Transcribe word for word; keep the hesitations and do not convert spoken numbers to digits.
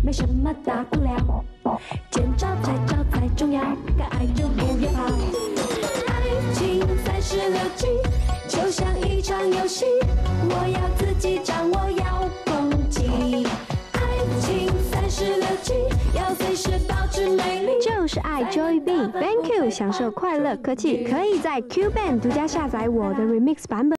没什么大不了。见招拆招才重要，敢爱就不要跑。爱情三十六计，就像一场游戏，我要自己掌握遥控器。爱情三十六计，要随时保持美丽。 就是爱 Joy B Thank you， 享受快乐科技，可以在 Q Band 独家下载我的 Remix 版本。